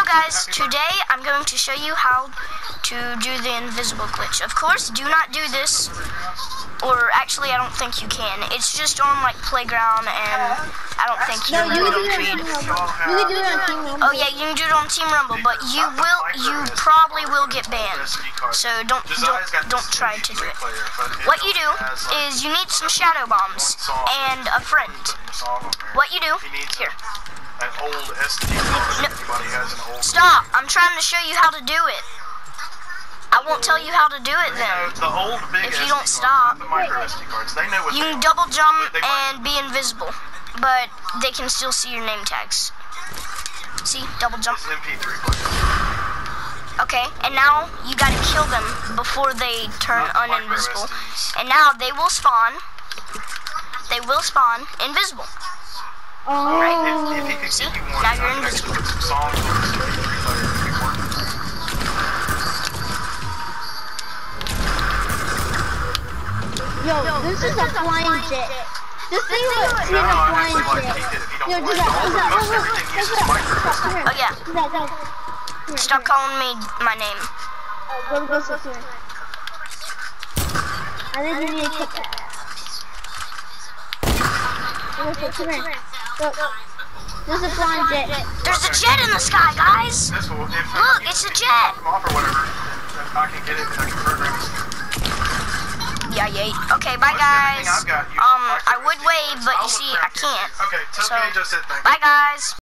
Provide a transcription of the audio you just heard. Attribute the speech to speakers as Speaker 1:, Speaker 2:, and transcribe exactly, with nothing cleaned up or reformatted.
Speaker 1: guys, today I'm going to show you how to do the invisible glitch. Of course, do not do this, or actually I don't think you can. It's just on like Playground, and I don't think you
Speaker 2: No,
Speaker 1: can do it on Creed.
Speaker 2: You can do it on Team Rumble.
Speaker 1: Oh yeah, you can do it on Team Rumble, but you will, you probably will get banned. So don't, don't, don't try to do it. What you do is you need some shadow bombs and a friend. What you do here.
Speaker 3: An old S D card.
Speaker 1: No.
Speaker 3: Everybody has an old.
Speaker 1: Stop! I'm trying to show you how to do it. I won't tell you how to do it then.
Speaker 3: The old big
Speaker 1: If you
Speaker 3: S D
Speaker 1: don't stop.
Speaker 3: cards, not the micro S D cards. They know what
Speaker 1: You
Speaker 3: they
Speaker 1: can
Speaker 3: are.
Speaker 1: double jump
Speaker 3: But they might-
Speaker 1: and be invisible, but they can still see your name tags. See? Double jump.
Speaker 3: It's an M P three player.
Speaker 1: Okay, and now you gotta kill them before they turn
Speaker 3: Not micro
Speaker 1: uninvisible.
Speaker 3: S Ds.
Speaker 1: And now they will spawn. They will spawn invisible.
Speaker 2: Oh.
Speaker 3: Right? If, if he could
Speaker 1: See?
Speaker 3: give you one,
Speaker 1: Now
Speaker 3: I
Speaker 1: you're
Speaker 3: could actually
Speaker 1: invisible.
Speaker 3: put some songs on this M P three player. It'd be working.
Speaker 2: Yo, this is a flying jet. This thing is a
Speaker 3: No, I
Speaker 2: flying
Speaker 3: actually like
Speaker 2: jet.
Speaker 3: to keep it if you
Speaker 2: Yo,
Speaker 3: don't
Speaker 2: do
Speaker 3: want
Speaker 2: that,
Speaker 3: it.
Speaker 2: do that,
Speaker 3: Most
Speaker 2: look, look,
Speaker 3: everything
Speaker 2: look,
Speaker 3: uses
Speaker 2: look,
Speaker 3: micro
Speaker 2: look,
Speaker 3: S D.
Speaker 2: come here.
Speaker 1: Oh yeah.
Speaker 2: Do that, do that. Come here,
Speaker 1: Stop
Speaker 2: come
Speaker 1: calling me my name.
Speaker 2: here. Go, go, go, come here. I think you need to kick that. Go, go, come here. Go. There's a flying jet.
Speaker 1: There's a jet in the sky, guys.
Speaker 3: This will, if
Speaker 1: Look, it's a jet.
Speaker 3: If off or whatever, if I can get it, I can program it.
Speaker 1: Yeah, yeah. Okay, bye guys. Um, I would wave, but you see, I can't.
Speaker 3: Okay,
Speaker 1: So,
Speaker 3: Tokyo just said thank you.
Speaker 1: bye guys.